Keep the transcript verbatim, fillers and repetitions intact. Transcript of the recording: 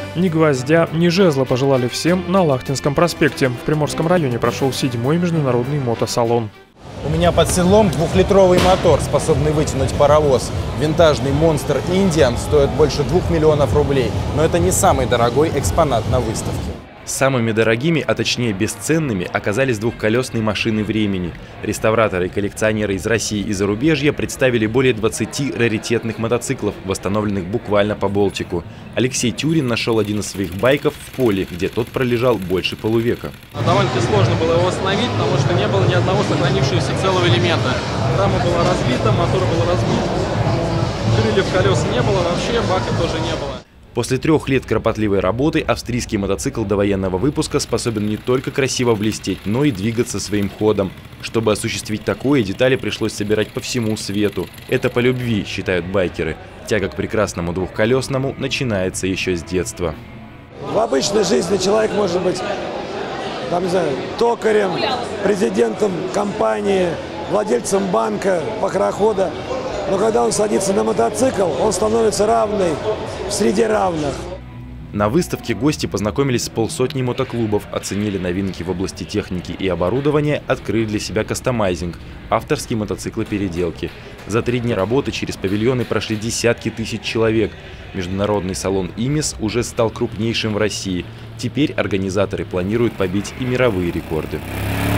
Ни гвоздя, ни жезла пожелали всем на Лахтинском проспекте. В Приморском районе прошел седьмой международный мотосалон. У меня под седлом двухлитровый мотор, способный вытянуть паровоз. Винтажный Monster Indian стоит больше двух миллионов рублей. Но это не самый дорогой экспонат на выставке. Самыми дорогими, а точнее бесценными, оказались двухколесные машины времени. Реставраторы и коллекционеры из России и зарубежья представили более двадцати раритетных мотоциклов, восстановленных буквально по болтику. Алексей Тюрин нашел один из своих байков в поле, где тот пролежал больше полувека. Довольно-таки сложно было его восстановить, потому что не было ни одного сохранившегося целого элемента. Рама была разбита, мотор был разбит. Крыльев, колес не было, вообще бака тоже не было. После трех лет кропотливой работы австрийский мотоцикл довоенного выпуска способен не только красиво блестеть, но и двигаться своим ходом. Чтобы осуществить такое, детали пришлось собирать по всему свету. Это по любви, считают байкеры. Тяга к прекрасному двухколесному начинается еще с детства. В обычной жизни человек может быть там, не знаю, токарем, президентом компании, владельцем банка, парохода. Но когда он садится на мотоцикл, он становится равный в среде равных. На выставке гости познакомились с полсотней мотоклубов, оценили новинки в области техники и оборудования, открыли для себя кастомайзинг – авторские мотоциклы-переделки. За три дня работы через павильоны прошли десятки тысяч человек. Международный салон «Имис» уже стал крупнейшим в России. Теперь организаторы планируют побить и мировые рекорды.